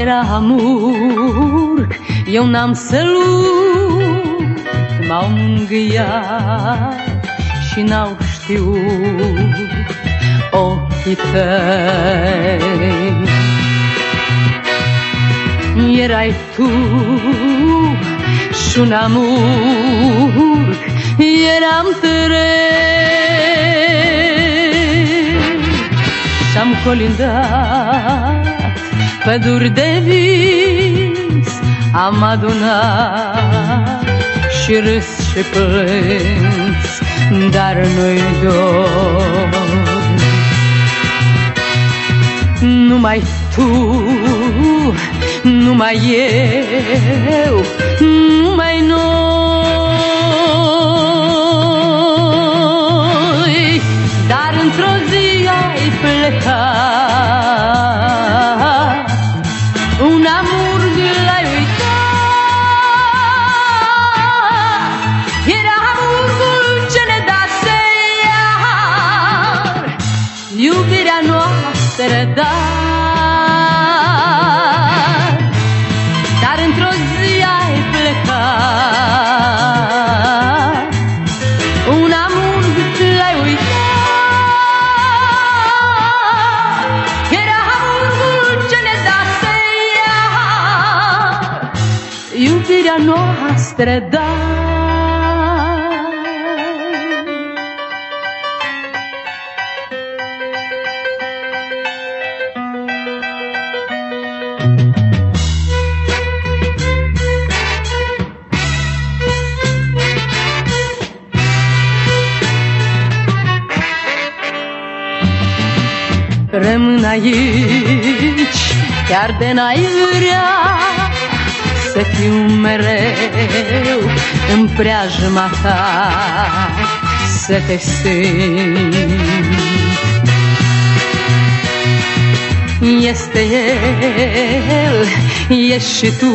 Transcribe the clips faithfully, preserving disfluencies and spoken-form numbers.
Era amurg, eu n-am să lupt, m-au mângâiat și n-au știut ochii tăi. Erai tu și un amurg, eram tărei și-am colindat păduri de vis, am adunat și râs și plâns, dar nu-i dor. Numai tu, numai eu, numai noi, dar într-o zi ai plecat, un amurg l-ai uitat. Era amurgul ce ne dase iar iubirea noastră, dar, dar într-o zi ai plecat, un amurg l-ai uitat. Era amurgul ce ne dase iar iubirea noastră, dar. Rămân aici, chiar de n-ai vrea, să fiu mereu în preajma ta, să te simt. Este el, ești și tu,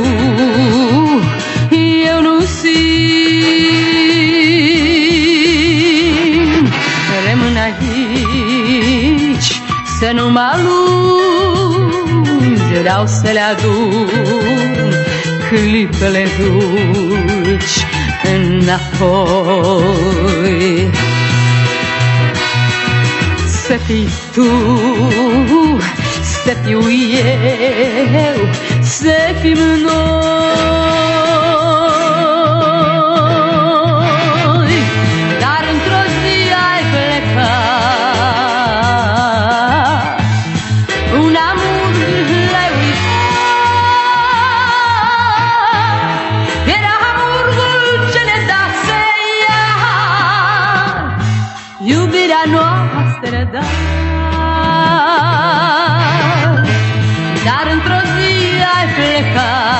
eu nu simt. Rămân aici, să nu mă alungi, vreau să le adun clipele dulci înapoi. Să fii tu, să fiu eu, să fim noi, dar într-o zi ai plecat, un amurg l-ai uitat. Era amurgul ce ne dase iar iubirea noastră, dar, dar într-o zi ai plecat.